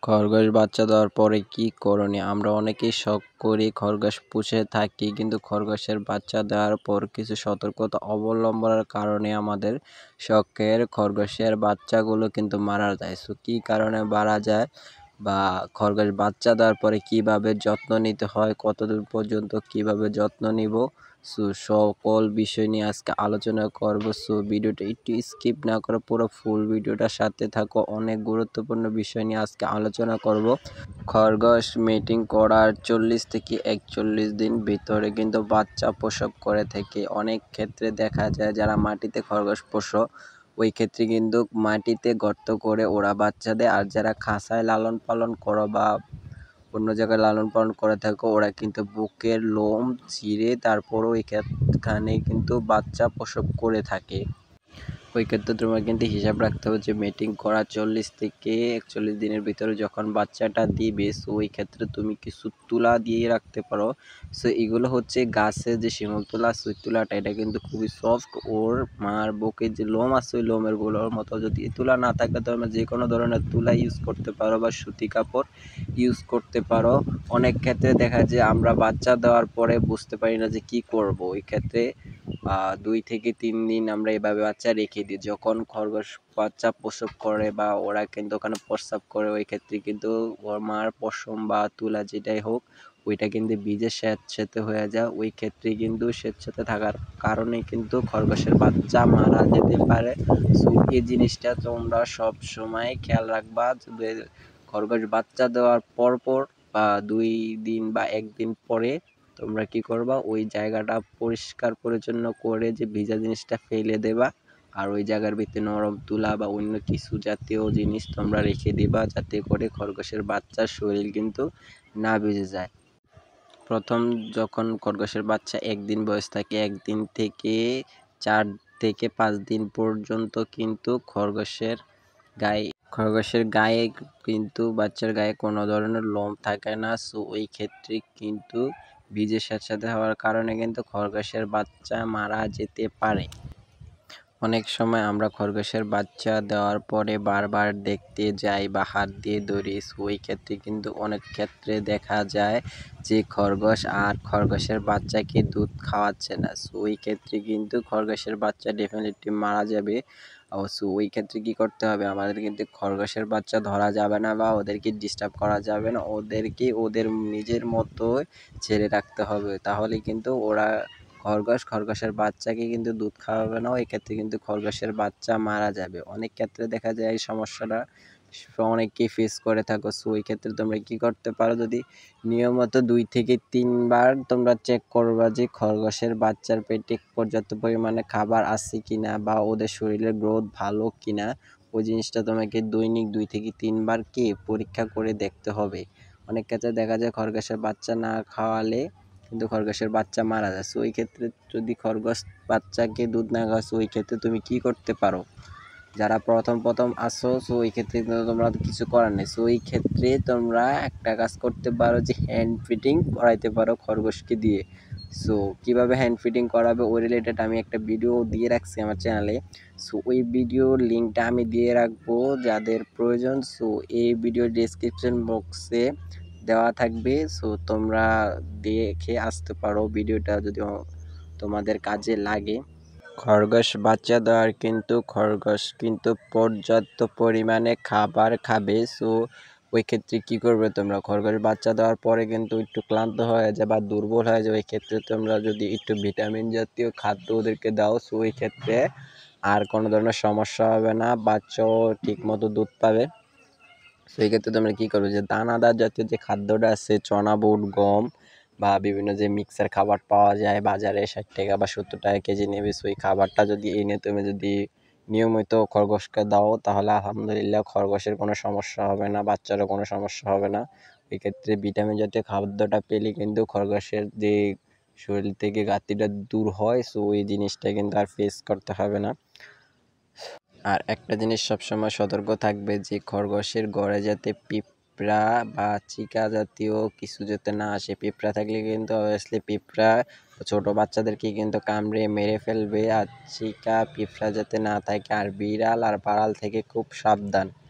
খরগোশ বাচ্চা দেওয়ার পরে কি করণীয়? আমরা অনেকেই শখ করি, খরগোশ পুষে থাকি, কিন্তু খরগোশের বাচ্চা দেওয়ার পর কিছু সতর্কতা অবলম্বনের কারণে আমাদের শখের খরগোশের বাচ্চাগুলো কিন্তু মারা যায়। সো কী কারণে মারা যায় বা খরগোশ বাচ্চা দেওয়ার পরে কিভাবে যত্ন নিতে হয়, কতদূর পর্যন্ত কিভাবে যত্ন নিব, সো সকল বিষয় নিয়ে আজকে আলোচনা করব। সো ভিডিওটা একটু স্কিপ না করে পুরো ফুল ভিডিওটার সাথে থাকো। অনেক গুরুত্বপূর্ণ বিষয় নিয়ে আজকে আলোচনা করব। খরগোশ মিটিং করার 40 থেকে 41 দিন ভিতরে কিন্তু বাচ্চা প্রসব করে থাকে। অনেক ক্ষেত্রে দেখা যায় যারা মাটিতে খরগোশ পোষো ওই ক্ষেত্রে কিন্তু মাটিতে গর্ত করে ওরা বাচ্চা দেয়, আর যারা খাঁচায় লালন পালন করো বা অন্য জায়গায় লালন পালন করে থাকো ওরা কিন্তু বুকের লোম ছিঁড়ে তারপরও এখানে কিন্তু বাচ্চা প্রসব করে থাকে। ওই ক্ষেত্রে তোমার কিন্তু হিসাব রাখতে হবে যে মিটিং করা 40 থেকে 41 দিনের ভিতরে যখন বাচ্চাটা দিবে, সো ওই ক্ষেত্রে তুমি কিছু তুলা দিয়ে রাখতে পারো। সো এগুলো হচ্ছে গাছে যে শিমুল তুলা, সুই তুলাটা এটা কিন্তু খুবই সফট। ওর মার বুকে যে লোম আছে ওই লোমের গুলোর মতো। যদি তুলা না থাকে তোমরা যে কোনো ধরনের তুলা ইউজ করতে পারো বা সুতি কাপড় ইউজ করতে পারো। অনেক ক্ষেত্রে দেখা যায় আমরা বাচ্চা দেওয়ার পরে বুঝতে পারি না যে কি করব। ওই ক্ষেত্রে 2 থেকে 3 দিন আমরা এভাবে বাচ্চা রেখে দিই। যখন খরগোশ বাচ্চা প্রসব করে বা ওরা কিন্তু ওখানে প্রস্রাব করে ওই ক্ষেত্রে কিন্তু ওর মার পশম বা তুলা যেটাই হোক ওইটা কিন্তু ভিজে স্যাঁতসেঁতে হয়ে যায়। ওই ক্ষেত্রে কিন্তু স্যাঁতসেঁতে থাকার কারণে কিন্তু খরগোশের বাচ্চা মারা যেতে পারে। সো এই জিনিসটা তোমরা সব সময় খেয়াল রাখবা। খরগোশ বাচ্চা দেওয়ার পরপর বা 2 দিন বা 1 দিন পরে তোমরা কি করবা, ওই জায়গাটা পরিষ্কার পরিচ্ছন্ন করে যে ভিজা জিনিসটা ফেলে দেবা, আর ওই জায়গার ভিতরে নরম তুলা বা অন্য কিছু জাতীয় জিনিস তোমরা রেখে দিবা, যাতে করে খরগোশের বাচ্চার শরীর কিন্তু না ভিজে যায়। প্রথম যখন খরগোশের বাচ্চা 1 দিন বয়স থাকে, 1 দিন থেকে 4 থেকে 5 দিন পর্যন্ত কিন্তু খরগোশের গায়ে কিন্তু বাচ্চার গায়ে কোনো ধরনের লোম থাকে না। সো ওই ক্ষেত্রে কিন্তু ভিজে স্যাঁতসেঁতে হওয়ার কারণে কিন্তু খরগোশের বাচ্চা মারা যেতে পারে। অনেক সময় আমরা খরগোশের বাচ্চা দেওয়ার পরে বারবার দেখতে যাই বা হাত দিয়ে ধরি। সো ওই ক্ষেত্রে কিন্তু অনেক ক্ষেত্রে দেখা যায় যে খরগোশের বাচ্চাকে দুধ খাওয়াচ্ছে না। সো ওই ক্ষেত্রে কিন্তু খরগোশের বাচ্চা ডেফিনেটলি মারা যাবে। সো ওই ক্ষেত্রে কি করতে হবে, আমাদের কিন্তু খরগোশের বাচ্চা ধরা যাবে না বা ওদেরকে ডিস্টার্ব করা যাবে না, ওদেরকে ওদের নিজের মতো ছেড়ে রাখতে হবে। তাহলে কিন্তু খরগোশের বাচ্চাকে কিন্তু দুধ খাওয়াবে না, ওই ক্ষেত্রে কিন্তু খরগোশের বাচ্চা মারা যাবে। অনেক ক্ষেত্রে দেখা যায় এই সমস্যাটা অনেকেই ফেস করে থাকো। সো ওই ক্ষেত্রে তোমরা কি করতে পারো, যদি নিয়মিত 2 থেকে 3 বার তোমরা চেক করবা যে খরগোশের বাচ্চার পেটে পর্যাপ্ত পরিমাণে খাবার আছে কিনা বা ওদের শরীরের গ্রোথ ভালো কিনা, ওই জিনিসটা তোমাকে দৈনিক 2 থেকে 3 বার পরীক্ষা করে দেখতে হবে। অনেক ক্ষেত্রে দেখা যায় খরগোশের বাচ্চা না খাওয়ালে কিন্তু খরগোশের বাচ্চা মারা যায়। সো ওই ক্ষেত্রে যদি খরগোশ বাচ্চাকে দুধ না খাওয়াছো ওই ক্ষেত্রে তুমি কি করতে পারো, যারা প্রথম আসো, সো ওই ক্ষেত্রে কিন্তু তোমরা কিছু করার নেই। সো ওই ক্ষেত্রে তোমরা একটা কাজ করতে পারো যে হ্যান্ড ফিটিং করাইতে পারো খরগোশকে দিয়ে। সো কীভাবে হ্যান্ড ফিটিং করাবে ওই রিলেটেড আমি একটা ভিডিও দিয়ে রাখছি আমার চ্যানেলে। সো ওই ভিডিওর লিঙ্কটা আমি দিয়ে রাখবো যাদের প্রয়োজন। সো এই ভিডিও ডেসক্রিপশন বক্সে দেওয়া থাকবে। সো তোমরা দেখে আসতে পারো ভিডিওটা যদি তোমাদের কাজে লাগে। খরগোশ বাচ্চা দেওয়ার কিন্তু খরগোশ কিন্তু পর্যাপ্ত পরিমাণে খাবার খাবে। সো ওই ক্ষেত্রে কি করবে, তোমরা খরগোশ বাচ্চা দেওয়ার পরে কিন্তু একটু ক্লান্ত হয়ে যায় বা দুর্বল হয়ে যায়, ওই ক্ষেত্রে তোমরা যদি একটু ভিটামিন জাতীয় খাদ্য ওদেরকে দাও, সো ওই ক্ষেত্রে আর কোনো ধরনের সমস্যা হবে না, বাচ্চাও ঠিক মতো দুধ পাবে। সেই ক্ষেত্রে তোমরা কী করবে, যে দানাদার জাতীয় যে খাদ্যটা আছে, চনা বুট, গম বা বিভিন্ন যে মিক্সার খাবার পাওয়া যায় বাজারে 60 টাকা বা 70 টাকা কেজি নেবে, সেই খাবারটা যদি এনে তুমি যদি নিয়মিত খরগোশকে দাও তাহলে আলহামদুলিল্লাহ খরগোশের কোনো সমস্যা হবে না, বাচ্চারও কোনো সমস্যা হবে না। এই ক্ষেত্রে ভিটামিন জাতীয় খাদ্যটা পেলে কিন্তু খরগোশের যে শরীর থেকে ঘাটতিটা দূর হয়। সো এই জিনিসটা কিন্তু আর ফেস করতে হবে না। আর একটা জিনিস সবসময় সতর্ক থাকবে যে খরগোশের ঘরে যাতে পিঁপড়া বা চিকা জাতীয় কিছু যাতে না আসে। পিঁপড়া থাকলে কিন্তু অবভিয়াসলি পিঁপড়া ছোট বাচ্চাদেরকে কিন্তু কামড়ে মেরে ফেলবে। আর চিকা পিঁপড়া যাতে না থাকে, আর বিড়াল আর বাড়াল থেকে খুব সাবধান।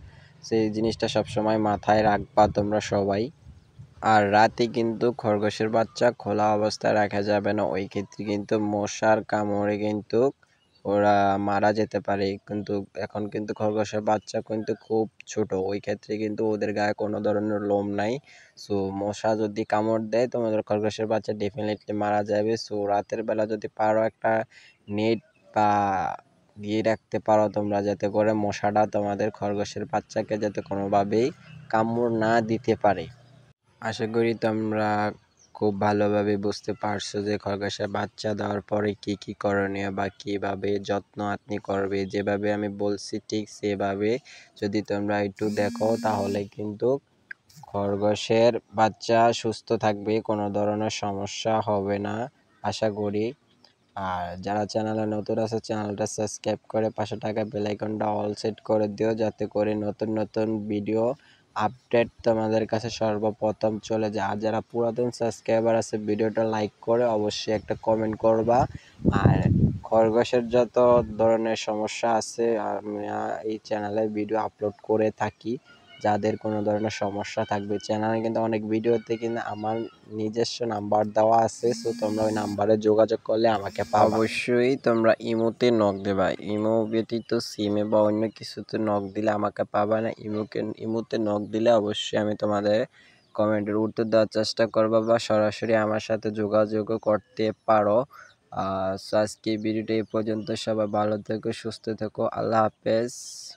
সেই জিনিসটা সবসময় মাথায় রাখবা তোমরা সবাই। আর রাতে কিন্তু খরগোশের বাচ্চা খোলা অবস্থায় রাখা যাবে না, ওই ক্ষেত্রে কিন্তু মশার কামড়ে কিন্তু ওরা মারা যেতে পারে। কিন্তু এখন কিন্তু খরগোশের বাচ্চা কিন্তু খুব ছোট, ওই ক্ষেত্রে কিন্তু ওদের গায়ে কোনো ধরনের লোম নাই। সো মশা যদি কামড় দেয় তোমাদের খরগোশের বাচ্চা ডেফিনেটলি মারা যাবে। সো রাতের বেলা যদি পারো একটা নেট বা দিয়ে রাখতে পারো তোমরা, যাতে করে মশাটা তোমাদের খরগোশের বাচ্চাকে যাতে কোনোভাবেই কামড় না দিতে পারে। আশা করি তোমরা খুব ভালোভাবে বুঝতে পারছো যে খরগোশের বাচ্চা দেওয়ার পরে কি কি করণীয় বা কিভাবে যত্ন আত্নি করবে। যেভাবে আমি বলছি ঠিক সেভাবে যদি তোমরা একটু দেখো তাহলে কিন্তু খরগোশের বাচ্চা সুস্থ থাকবে, কোনো ধরনের সমস্যা হবে না আশা করি। আর যারা চ্যানেলে নতুন আছে চ্যানেলটা সাবস্ক্রাইব করে পাশে থাকা বেল আইকনটা অল সেট করে দিও, যাতে করে নতুন নতুন ভিডিও আপডেট তোমাদের কাছে সর্বপ্রথম চলে যায়। আর যারা পুরাতন সাবস্ক্রাইবার আছে ভিডিওটা লাইক করে অবশ্যই একটা কমেন্ট করবা। আর খরগোশের যত ধরনের সমস্যা আছে আমি এই চ্যানেলে ভিডিও আপলোড করে থাকি। যাদের কোনো ধরনের সমস্যা থাকবে চ্যানেলে কিন্তু অনেক ভিডিওতে কিন্তু আমার নিজস্ব নাম্বার দেওয়া আছে, সো তোমরা ওই নাম্বারে যোগাযোগ করলে আমাকে পাবা। অবশ্যই তোমরা ইমোতে নক দেবা, ইমো ব্যতীত সিমে বা অন্য কিছুতে নক দিলে আমাকে পাবা না। ইমোতে নক দিলে অবশ্যই আমি তোমাদের কমেন্টের উত্তর দেওয়ার চেষ্টা করবো বা সরাসরি আমার সাথে যোগাযোগও করতে পারো। আজকে ভিডিওটা এই পর্যন্ত, সবাই ভালো থেকো সুস্থ থেকো, আল্লাহ হাফেজ।